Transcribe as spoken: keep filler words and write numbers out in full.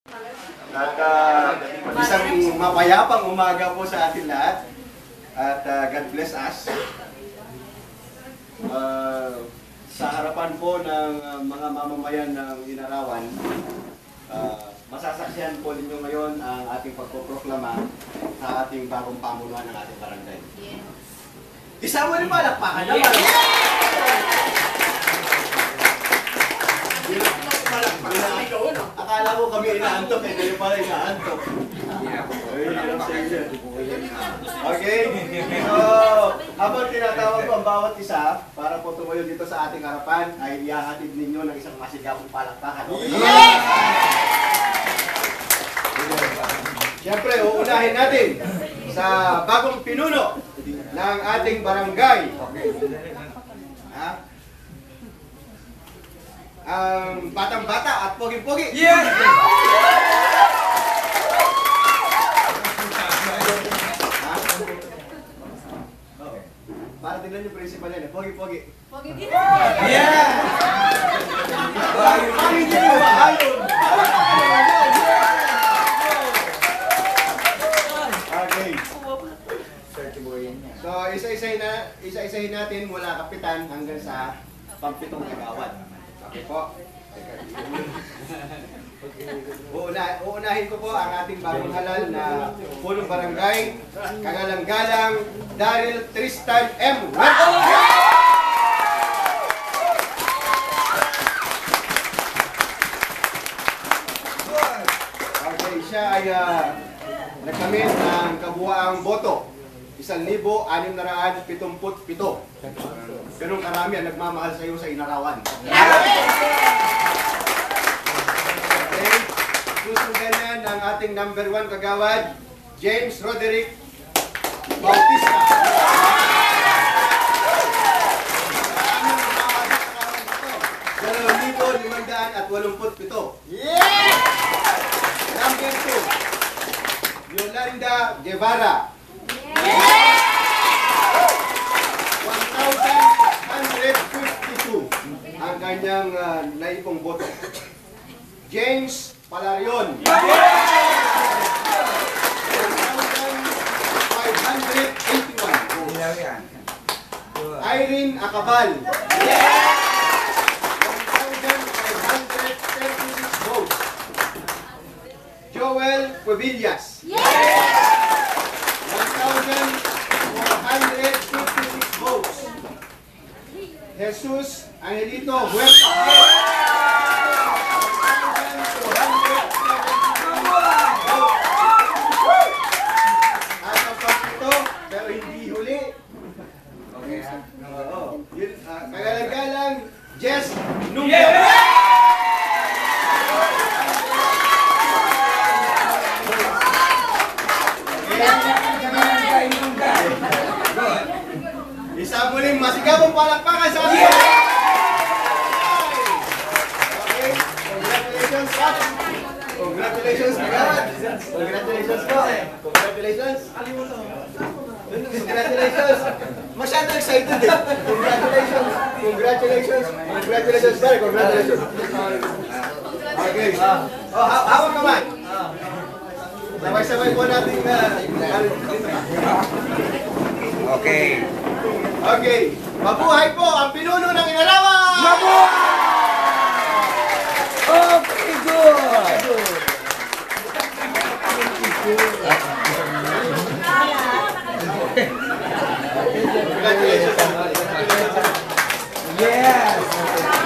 At uh, isang mapayapang umaga po sa atin lahat. At uh, God bless us. Uh, sa harapan po ng uh, mga mamamayan ng Inarawan, uh, masasaksihan po ninyo ngayon ang ating pagpoproklama sa ating bagong pamunuan ng ating barangay. Isa mo rin malakpakan naman! Akala ko kami inaantok, eh kayo pala inaantok. Okay? So, habang tinatawag ko ang bawat isa para po tumayo dito sa ating harapan, ay ihahatid ninyo ng isang masigapong palakpakan. Okay? Siyempre, uunahin natin sa bagong pinuno ng ating barangay. Ha? Ang um, batang-bata at pogi-pogi. Yeah! Para tingnan yung principal yan eh. Pogi-pogi. Pogi din. Yeah! Ayun din mo ba? Ayun! Okay. So, isa-isahin na, isa-isahin natin mula kapitan hanggang sa pampitong kagawad. Okay po. Uuna, uunahin ko po ang ating bagong halal na punong barangay, kagalang-galang Daryl Tristan M. Okay, siya ay uh, nagkamit ng kabuwaang boto. Isang libo, anim na raan, pitumput, pito. Ganun karami ang nagmamahal sa iyo sa Inarawan. Okay. Susundan yan ng ating number one kagawad, James Roderick Bautista. Dalawang libo, limandaan at walumput pito. Number two, Yolanda Guevara. one thousand one hundred fifty-two ang kanyang uh, naipong boto. James Palarion. one thousand five hundred eighty-one. Irene Acabal. one thousand five hundred thirty-six votes. Joel Cuevillas. one thousand four hundred fifty-six votes. Jesus Angelito Huerta. one thousand two hundred seventy-two votes. At ang pagpito, pero hindi huli. Okay, ha? Oo. Yun, uh, kagalang-galang, Jess Nunga. Isa muling masigabong palakpakan sa atin! Okay, congratulations po! Congratulations, kagawad! Congratulations po! Congratulations! Congratulations! Masyado excited eh! Congratulations! Congratulations! Congratulations, pare! Congratulations! Okay. Oh, ha hawak naman! Sabay-sabay po natin na... Okay. Okay. Mabuhay po ang pinuno ng Inarawan! Mabuhay! Okay, good! Congratulations! Yes!